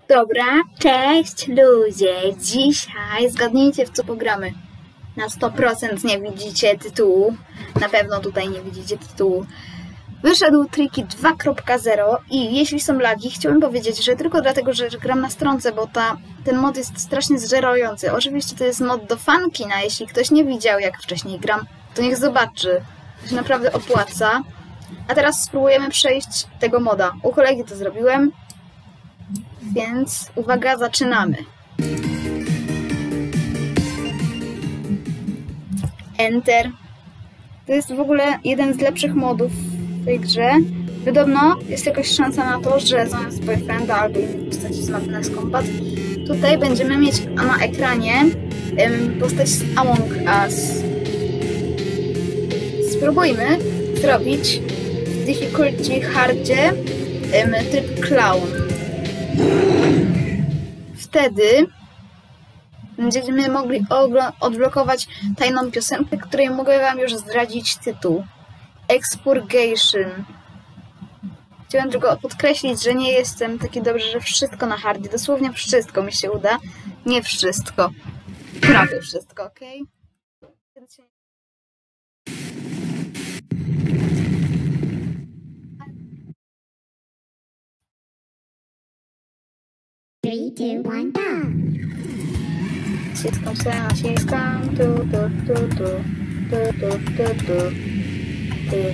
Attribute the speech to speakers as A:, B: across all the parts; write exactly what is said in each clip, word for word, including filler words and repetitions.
A: Dobra, cześć ludzie! Dzisiaj zgadnijcie, w co pogramy. Na sto procent nie widzicie tytułu. Na pewno tutaj nie widzicie tytułu. Wyszedł Tricky dwa kropka zero i jeśli są lagi, chciałbym powiedzieć, że tylko dlatego, że gram na stronce, bo ta, ten mod jest strasznie zżerający. Oczywiście to jest mod do fankina, jeśli ktoś nie widział, jak wcześniej gram, to niech zobaczy. To się naprawdę opłaca. A teraz spróbujemy przejść tego moda. U kolegi to zrobiłem, więc uwaga, zaczynamy. Enter. To jest w ogóle jeden z lepszych modów w tej grze. Podobno jest jakaś szansa na to, że zamiast boyfrienda albo innej postaci z Madness Combat tutaj będziemy mieć na ekranie postać z Among Us. Spróbujmy zrobić w difficulty hardzie tryb clown. Wtedy będziemy mogli odblokować tajną piosenkę, której mogę wam już zdradzić tytuł. Expurgation. Chciałem tylko podkreślić, że nie jestem taki dobry, że wszystko na hardzie. Dosłownie wszystko mi się uda. Nie wszystko. Prawie wszystko, ok?
B: Three, two, one, go!
A: Naciskam się, naciskam, tu, tu, tu, tu, tu, tu, tu, tu, tu.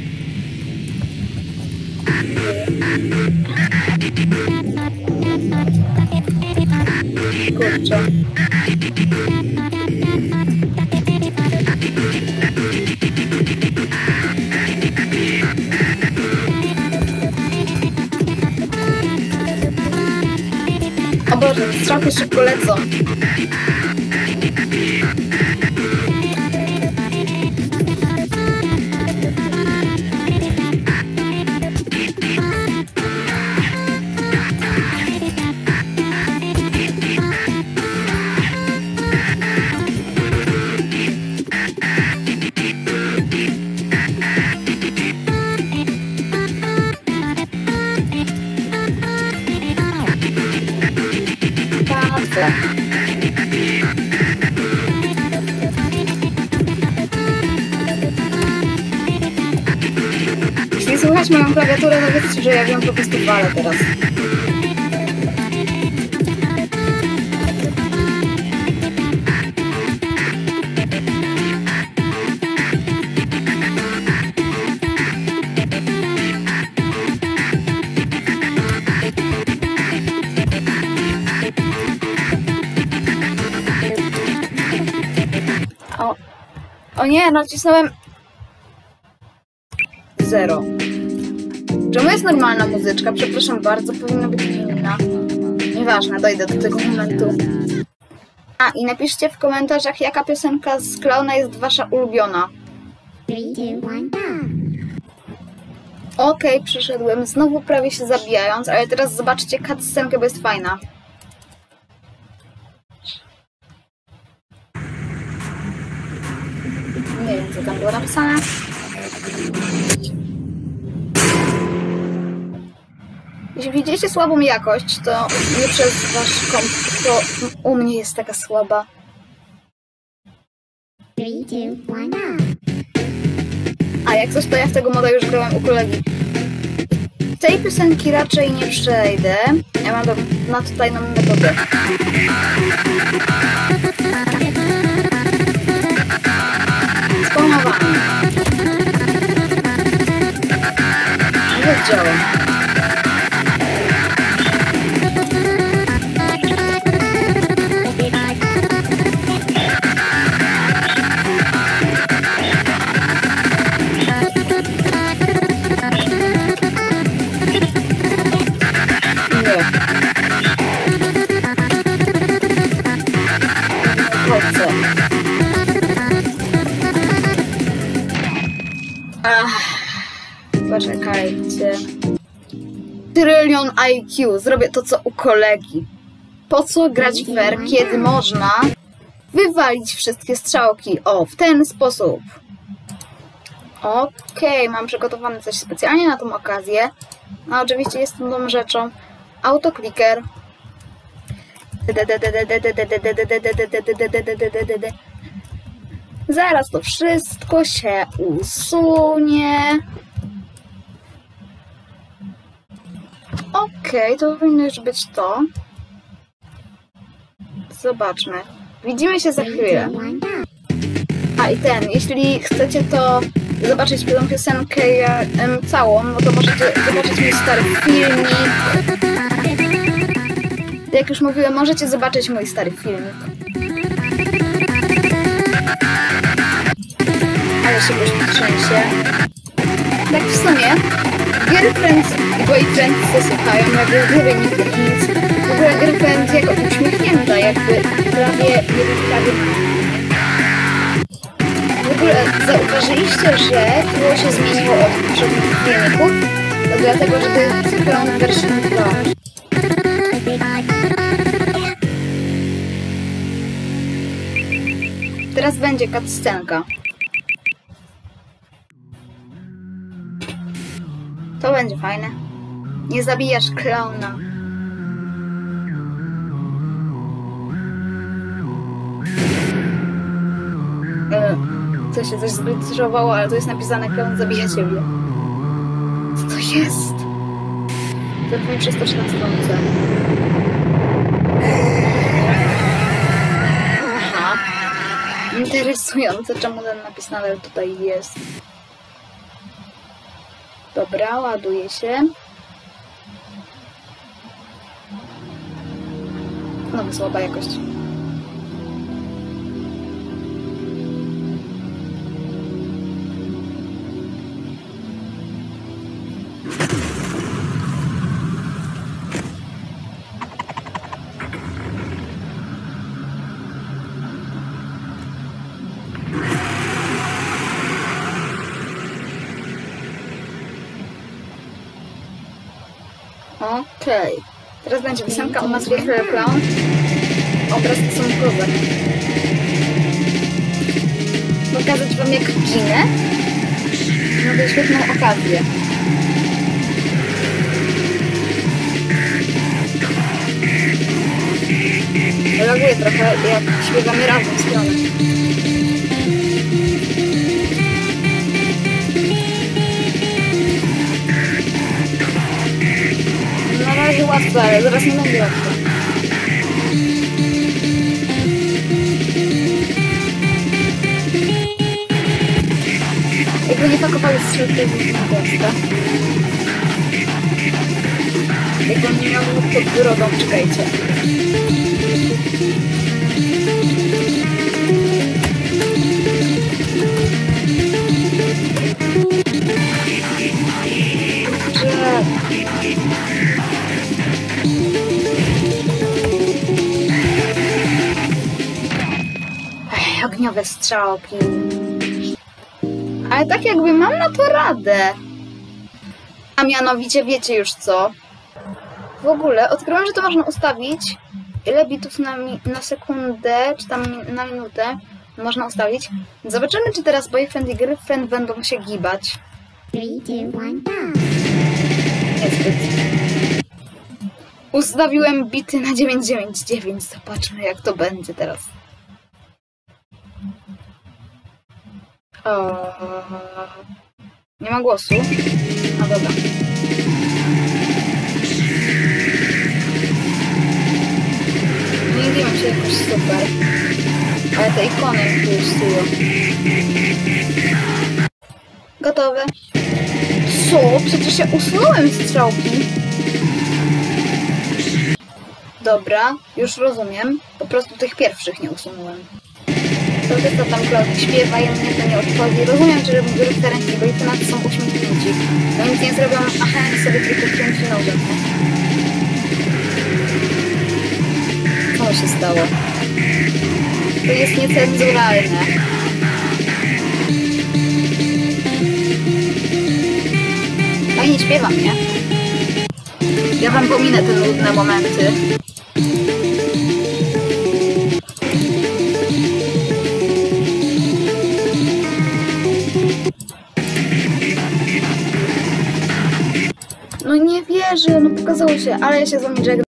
A: Kurczę. O Boże, strzałki szybko lecą. Jeśli słuchać moją klawiaturę, to wiecie, że ja ją po prostu walę teraz. O, o nie, nacisnąłem zero. Czemu jest normalna muzyczka? Przepraszam bardzo, powinna być inna. Nieważne, dojdę do tego momentu. A, i napiszcie w komentarzach, jaka piosenka z Klauna jest wasza ulubiona.
B: Three, two, one, go!
A: Okej, okay, przyszedłem, znowu prawie się zabijając, ale teraz zobaczcie cutscenkę, bo jest fajna. Nie wiem, co tam było napisane. Jeśli widzicie słabą jakość, to nie przez wasz komp, to u mnie jest taka słaba.
B: Three, two, one, go!
A: A jak coś, to ja w tego moda już grałem u kolegi. Tej piosenki raczej nie przejdę. Ja mam na to tajną metodę. Spamowanie. Nie działa. Ach, poczekajcie. Trylion I Q. Zrobię to, co u kolegi. Po co grać w fair, kiedy można wywalić wszystkie strzałki? O, w ten sposób. Okej, okay, mam przygotowane coś specjalnie na tą okazję. A oczywiście jest tą rzeczą autoclicker. Zaraz to wszystko się usunie. Okej, okay, to powinno już być to. Zobaczmy. Widzimy się za chwilę. A i ten, jeśli chcecie to zobaczyć tę piosenkę um, całą, no to możecie zobaczyć mój stary filmik. Jak już mówiłem, możecie zobaczyć mój stary filmik. Ale się już trzęsie. Tak w sumie, girlfriend i boyfriend zasłuchają, jakby w ogóle nigdy nic. W ogóle girlfriend jak uśmiechnięta, jakby prawie, jakby prawie W ogóle zauważyliście, że tło się zmieniło od poprzednich filmików? To dlatego, że to jest Clown version dwa. Teraz będzie cutscenka. To będzie fajne. Nie zabijasz klauna. E, to się coś zbliżowało, ale to jest napisane, klaun zabija ciebie. Co to jest? Zadzwoń przez to na stronce. Aha. Interesujące, czemu ten napis nadal tutaj jest. Dobra, ładuje się. No, słaba jakość. Okej. Okay. Teraz będzie piosenka o nazwie Killer Clown. Obrazki są kozak. Pokazać wam jak ginę? No to świetną okazję. Reaguję trochę, jak śpiewamy razem z Clownem. Na razie łatwe, ale zaraz nie będzie łatwe. Jakby nie pakowali strzelki w gwiazda. Jakby on nie miał pod brodą, czekajcie. Że... Ech, ogniowe strzałki. Ale tak jakby mam na to radę. A mianowicie wiecie już co? W ogóle odkryłam, że to można ustawić. Ile bitów na, mi na sekundę, czy tam na minutę można ustawić. Zobaczymy, czy teraz boyfriend i girlfriend będą się gibać. Niezbyt. Ustawiłem bity na dziewięć dziewięć dziewięć. Zobaczmy, jak to będzie teraz. O... Nie ma głosu. A dobra. Nie wiem się jakoś super. Ale te ikony tu już sują. Gotowe. Co? Przecież ja usunąłem strzałki. Dobra, już rozumiem. Po prostu tych pierwszych nie usunąłem. To tylko tam Klaudii śpiewa, ja mnie to nie odchodzi. Rozumiem, że referenci, bo i temat są uśmiechnięci. No nic nie zrobią, a chęć sobie tylko kręci nożem. Co się stało? To jest niecenzuralne. Fajnie śpiewam, nie? Ja wam pominę te nudne momenty. No nie wierzę, no pokazało się, ale ja się z wami żegnam.